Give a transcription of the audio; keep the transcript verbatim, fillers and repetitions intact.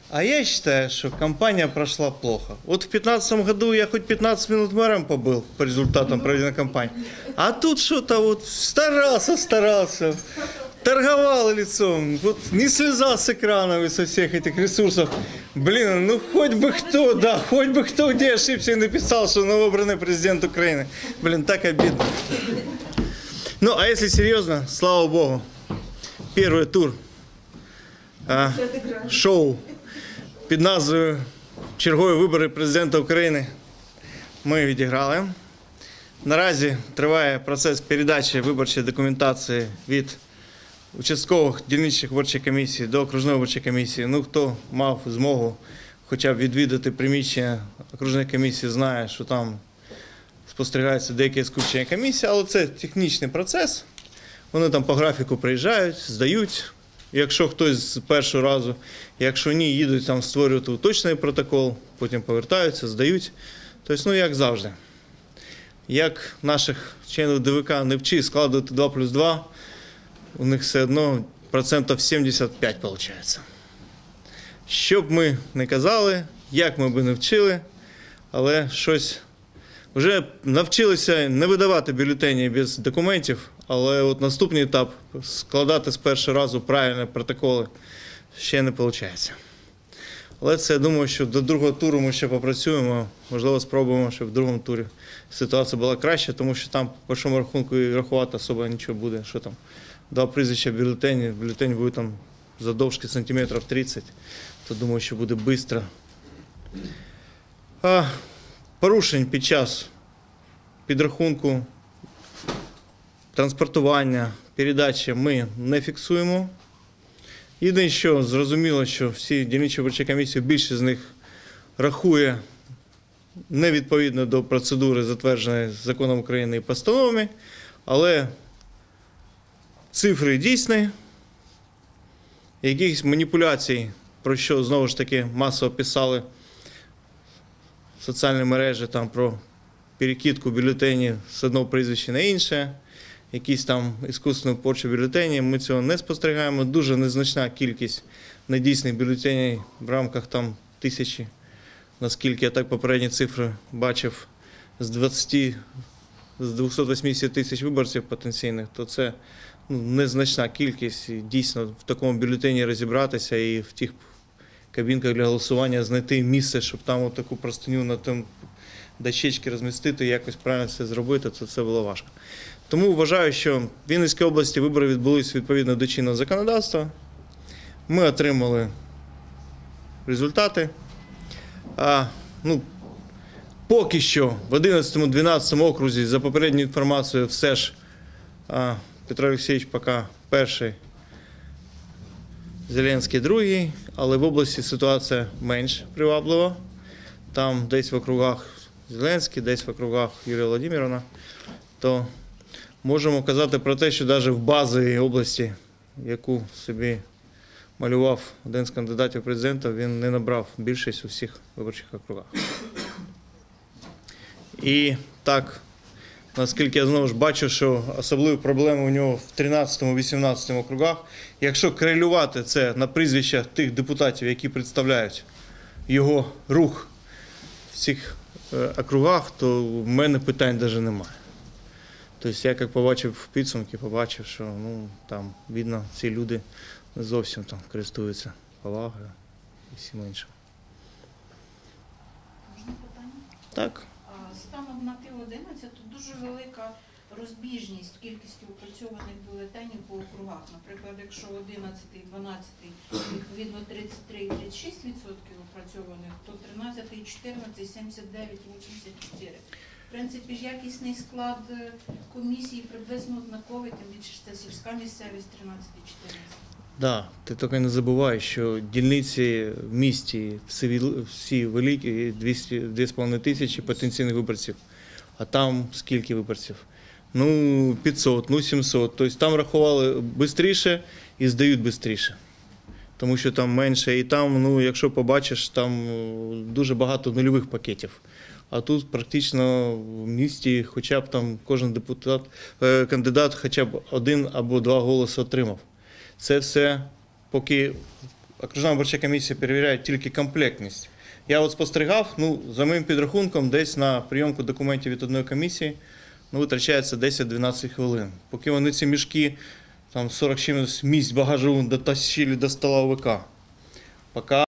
А я считаю, что кампания прошла плохо. Вот в две тысячи пятнадцатом году я хоть пятнадцать минут мэром побыл по результатам проведенной кампании. А тут что-то вот старался, старался, торговал лицом. Вот не слезал с экранов и со всех этих ресурсов. Блин, ну хоть бы кто, да, хоть бы кто где ошибся и написал, что новообранный президент Украины. Блин, так обидно. Ну, а если серьезно, слава богу, первый тур а, шоу під назвою «Чергові вибори президента України» ми відіграли. Наразі триває процес передачі виборчої документації від участкових дільничних виборчих комісій до окружної виборчої комісії. Ну, хто мав змогу хоча б відвідати приміщення окружної комісії, знає, що там спостерігається деяке скупчення комісії, але це технічний процес. Вони там по графіку приїжджають, здають. Якщо хтось з першого разу, якщо ні, їдуть там створювати уточнений протокол, потім повертаються, здають. Тобто, ну, як завжди. Як наших членів ДВК не вчи складувати два плюс два, у них все одно процентів сімдесят п'ять виходить. Що б ми не казали, як ми б не вчили, але щось вже навчилися не видавати бюлетені без документів, але от наступний етап – складати з першого разу правильні протоколи ще не виходить. Але це, я думаю, що до другого туру ми ще попрацюємо, можливо, спробуємо, щоб в другому турі ситуація була краща, тому що там, по першому рахунку, і рахувати особо нічого буде, що там, два прізвища бюлетені, бюлетень буде там задовжки сантиметрів тридцять, то думаю, що буде швидко. А порушень під час підрахунку, транспортування, передачі ми не фіксуємо. Єдине, що зрозуміло, що всі дільничі виборчі комісії, більшість з них рахує невідповідно до процедури, затвердженої законом України і постановами, але цифри дійсні, якихось маніпуляцій, про що, знову ж таки, масово писали соціальні мережі, там, про перекидку бюлетенів з одного прізвища на інше, якісь там іскусственну порчу бюлетенів, ми цього не спостерігаємо. Дуже незначна кількість недійсних бюлетенів в рамках там тисячі, наскільки я так попередні цифри бачив, з двадцяти, з двохсот вісімдесят тисяч виборців потенційних, то це, ну, незначна кількість. І дійсно в такому бюлетені розібратися і в тих кабінках для голосування знайти місце, щоб там от таку простиню на тому дощечки розмістити і якось правильно все зробити, то це було важко. Тому вважаю, що в Вінницькій області вибори відбулись відповідно до чинного законодавства. Ми отримали результати. А, ну, поки що в одинадцятому-дванадцятому окрузі, за попередньою інформацією, все ж а, Петро Олексійович поки перший, Зеленський другий, але в області ситуація менш приваблива. Там десь в округах Зеленський, десь в округах Юлія Володимирівна, то можемо казати про те, що навіть в базовій області, яку собі малював один з кандидатів президента, він не набрав більшість у всіх виборчих округах. І так, наскільки я знову ж бачу, що особливі проблеми у нього в тринадцятому-вісімнадцятому округах. Якщо корелювати це на прізвища тих депутатів, які представляють його рух в цих округах, то в мене питань навіть немає. Тобто я, як побачив в підсумки, побачив, що, ну, там, видно, ці люди не зовсім там користуються повагою і всім іншим. Можна питання? Так. Станом на пів одинадцятого дуже велика розбіжність в кількості опрацьованих бюлетенів по округах. Наприклад, якщо одинадцятий, дванадцятий відповідно тридцять три і тридцять шість відсотків опрацьованих, то тринадцятий, чотирнадцятий, сімдесят дев'ять, вісімдесят чотири. В принципі, ж якісний склад комісії приблизно однаковий, тим більше це сільська місцевість тринадцятий, чотирнадцятий. Да, ти тільки не забувай, що дільниці в місті всі, всі великі, дві з половиною тисячі потенційних виборців. А там скільки виборців? Ну, п'ятсот, ну, сімсот. Тобто там рахували швидше і здають швидше. Тому що там менше. І там, ну, якщо побачиш, там дуже багато нульових пакетів. А тут практично в місті хоча б там кожен депутат, кандидат хоча б один або два голоси отримав. Це все, поки окружна виборча комісія перевіряє тільки комплектність. Я от спостерігав, ну, за моїм підрахунком, десь на прийомку документів від одної комісії ну, витрачається десять-дванадцять хвилин. Поки вони ці мішки, там сорок чимось місць багажу дотащили до стола ОВК. Поки